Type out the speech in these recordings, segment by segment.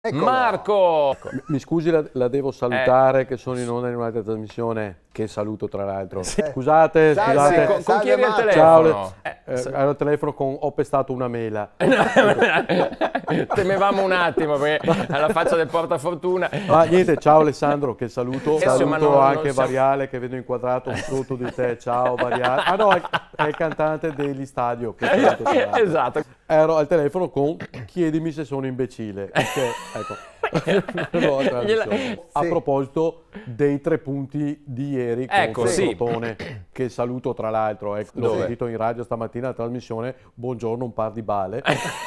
Marco! Mi scusi, la devo salutare che sono in onda in un'altra trasmissione, che saluto tra l'altro. Scusate, scusate. Con chi eri al Ciao, telefono? ero al telefono con ho pestato una mela. Temevamo un attimo perché alla faccia del portafortuna. Ma niente, ciao Alessandro, che saluto. ma Saluto anche non so- Variale che vedo inquadrato sotto di te. Ciao Variale. Ah no, è il cantante degli Stadio. Che saluto, tra l'altro. Esatto. Ero al telefono con chiedimi se sono imbecille. Perché, ecco. No, a proposito dei 3 punti di ieri Ecco, contro sì. il Crotone, che saluto tra l'altro, ecco, l'ho sentito in radio stamattina la trasmissione, buongiorno un par di bale.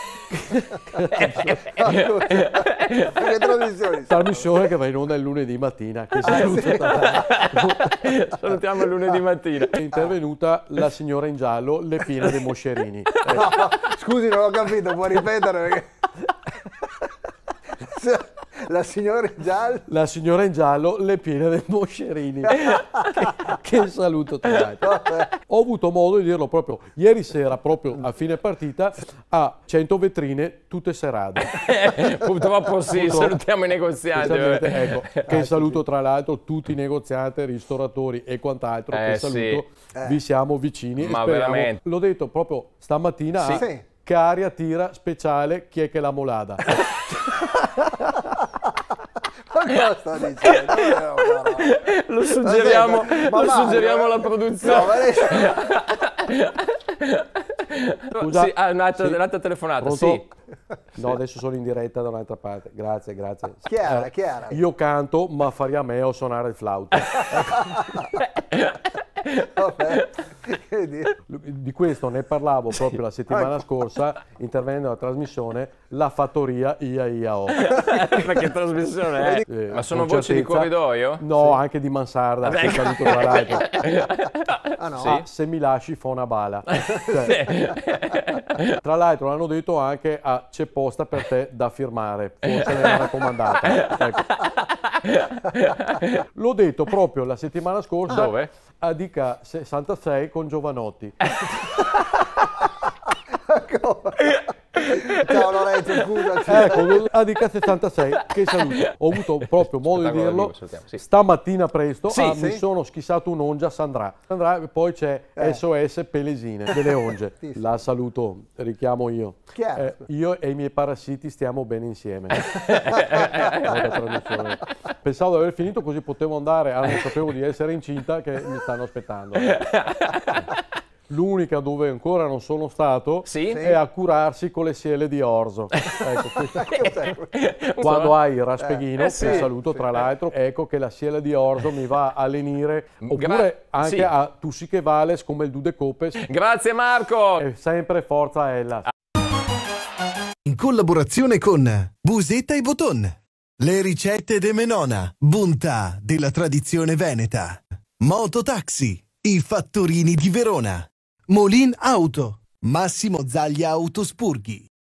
Che Trasmissione che va in onda il lunedì mattina, che saluto tra l'altro. Salutiamo il lunedì mattina. È intervenuta la signora in giallo, Lepina dei Moscerini. No, scusi, non ho capito, può ripetere perché... La signora in giallo? La signora in giallo, Lepina dei Moscerini. Che saluto tra l'altro. Ho avuto modo di dirlo proprio ieri sera, proprio a fine partita, a 100 vetrine, tutte serate. Purtroppo sì, salutiamo i negozianti. Ecco, che saluto tra l'altro tutti i negozianti, ristoratori e quant'altro, che saluto, vi siamo vicini. Ma e speriamo, veramente. l'ho detto proprio stamattina, Sì. che aria tira speciale, chi è che l'ha molada? Ma cosa sta dicendo? Lo suggeriamo, alla produzione. No, ma lei... Scusa, sì, un'altra telefonata. Pronto? Sì. No, adesso sono in diretta da un'altra parte. Grazie. Chiara. Io canto, ma faria me o suonare il flauto. Vabbè, che dire? Di questo ne parlavo proprio la settimana scorsa, intervenendo nella trasmissione La Fattoria IAO. Perché trasmissione è? Ma sono voci di corridoio? No, anche di mansarda, che saluto tra l'altro. Ah no? Sì, se mi lasci fa una bala. Cioè, tra l'altro l'hanno detto anche a c'è posta per te da firmare, forse l'hanno raccomandata. Ecco. L'ho detto proprio la settimana scorsa. Dove? A Dica 66 con Giovanotti. Ciao Lorenzo, scusa. Ecco, a Dica 66, che saluto. Ho avuto proprio modo di dirlo stamattina presto. Mi sono schissato un'ongia Sandra, e poi c'è SOS Pelesine delle onge. La saluto, richiamo io. Io e i miei parassiti stiamo bene insieme. Pensavo di aver finito così potevo andare, non sapevo di essere incinta, che mi stanno aspettando. L'unica dove ancora non sono stato è a curarsi con le siele di orzo. Ecco, quando hai il raspeghino, che saluto tra l'altro, ecco che la siela di orzo mi va a lenire, oppure anche a Tussiche Vales come il Dude Copes. Grazie Marco! E sempre forza Ella. In collaborazione con Busetta e Boton. Le ricette de Menona, bontà della tradizione veneta. Mototaxi, i fattorini di Verona. Molin Auto, Massimo Zaglia Autospurghi.